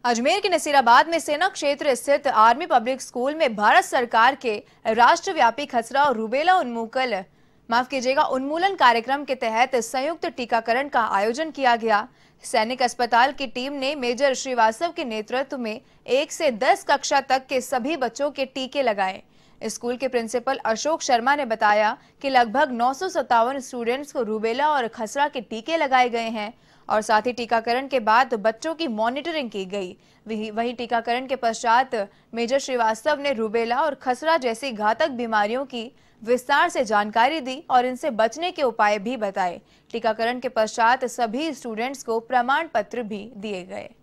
अजमेर के नसीराबाद में सेना क्षेत्र स्थित आर्मी पब्लिक स्कूल में भारत सरकार के राष्ट्रव्यापी खसरा और रूबेला उन्मूलन कार्यक्रम के तहत संयुक्त टीकाकरण का आयोजन किया गया। सैनिक अस्पताल की टीम ने मेजर श्रीवास्तव के नेतृत्व में 1 से 10 कक्षा तक के सभी बच्चों के टीके लगाए। स्कूल के प्रिंसिपल अशोक शर्मा ने बताया कि लगभग 957 स्टूडेंट्स को रूबेला और खसरा के टीके लगाए गए हैं और साथ ही टीकाकरण के बाद बच्चों की मॉनिटरिंग की गई। वहीं टीकाकरण के पश्चात मेजर श्रीवास्तव ने रूबेला और खसरा जैसी घातक बीमारियों की विस्तार से जानकारी दी और इनसे बचने के उपाय भी बताए। टीकाकरण के पश्चात सभी स्टूडेंट्स को प्रमाण पत्र भी दिए गए।